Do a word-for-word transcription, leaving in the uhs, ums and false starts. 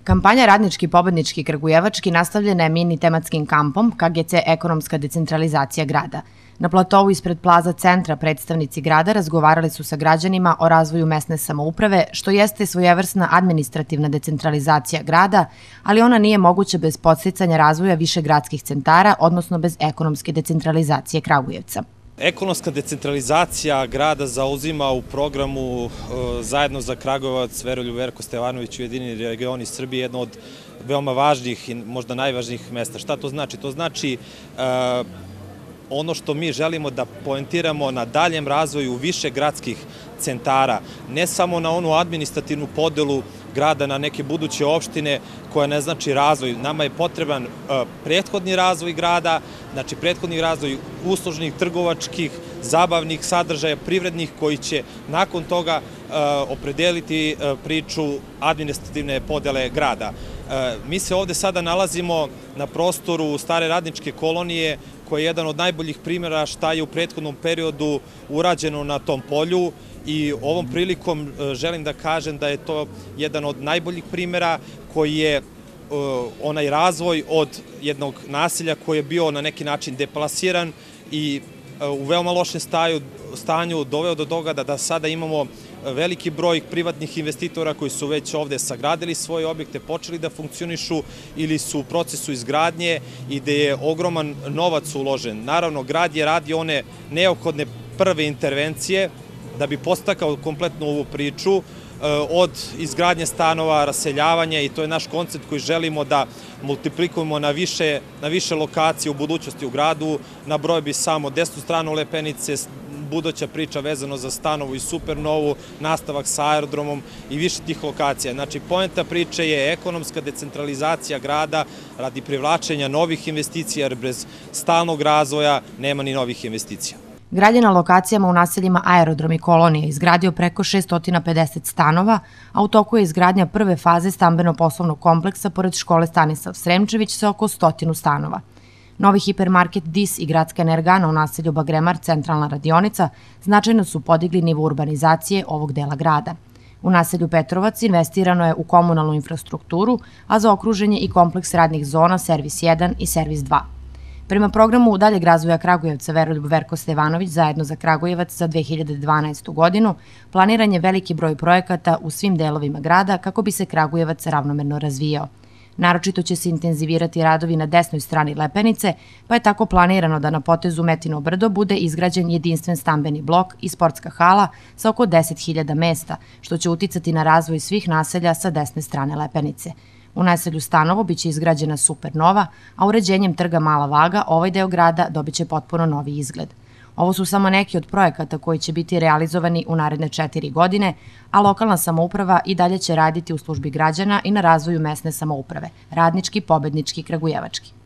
Kampanja Radnički pobednički Kragujevački nastavljena je mini tematskim kampom K G C ekonomska decentralizacija grada. Na platovu ispred plaza centra predstavnici grada razgovarali su sa građanima o razvoju mesne samouprave, što jeste svojevrsna administrativna decentralizacija grada, ali ona nije moguća bez podsticanja razvoja više gradskih centara, odnosno bez ekonomske decentralizacije Kragujevca. Ekonomska decentralizacija grada zauzima u programu Zajedno za Kragujevac Veroljub Verko Stevanović Ujedinjeni regioni Srbije jedno od veoma važnih i možda najvažnijih mesta. Šta to znači? To znači ono što mi želimo da poentiramo na daljem razvoju više gradskih centara, ne samo na onu administrativnu podelu grada na neke buduće opštine koja ne znači razvoj. Nama je potreban prethodni razvoj grada, znači prethodni razvoj uslužnih, trgovačkih, zabavnih sadržaja, privrednih koji će nakon toga opredeliti priču administrativne podele grada. Mi se ovde sada nalazimo na prostoru stare radničke kolonije koji je jedan od najboljih primjera šta je u prethodnom periodu urađeno na tom polju i ovom prilikom želim da kažem da je to jedan od najboljih primjera koji je onaj razvoj od jednog naselja koji je bio na neki način deplasiran i u veoma lošem stanju doveo do toga da sada imamo veliki broj privatnih investitora koji su već ovde sagradili svoje objekte, počeli da funkcionišu ili su u procesu izgradnje i gde je ogroman novac uložen. Naravno, grad je radio one neophodne prve intervencije da bi podstakao kompletnu ovu priču, od izgradnje stanova, raseljavanja, i to je naš koncept koji želimo da multiplikujemo na više, na više lokacije u budućnosti u gradu. Na broj bi samo desnu stranu Lepenice, buduća priča vezano za Stanovu i Supernovu, nastavak sa aerodromom i više tih lokacija. Znači, poenta priče je ekonomska decentralizacija grada radi privlačenja novih investicija, jer bez stalnog razvoja nema ni novih investicija. Grad je na lokacijama u naseljima Aerodrom i Kolonije izgradio preko šesto pedeset stanova, a u toku je izgradnja prve faze stambeno-poslovnog kompleksa pored škole Stanislav Sremčević sa oko stotinu stanova. Novi hipermarket Dis i gradska energana u naselju Bagremar, centralna radionica, značajno su podigli nivo urbanizacije ovog dela grada. U naselju Petrovac investirano je u komunalnu infrastrukturu, a zaokružen je i kompleks radnih zona Servis jedan i Servis dva. Prema programu daljeg razvoja Kragujevca Veroljub Verko Stevanović Zajedno za Kragujevac za dve hiljade dvanaestu. godinu planiran je veliki broj projekata u svim delovima grada kako bi se Kragujevac ravnomerno razvijao. Naročito će se intenzivirati radovi na desnoj strani Lepenice, pa je tako planirano da na potezu Metino brdo bude izgrađen jedinstven stambeni blok i sportska hala sa oko deset hiljada mesta, što će uticati na razvoj svih naselja sa desne strane Lepenice. U naselju Stanovo biće izgrađena Supernova, a uređenjem trga Mala Vaga ovaj deo grada dobit će potpuno novi izgled. Ovo su samo neki od projekata koji će biti realizovani u naredne četiri godine, a lokalna samouprava i dalje će raditi u službi građana i na razvoju mesne samouprave, Radnički pobednički Kragujevački.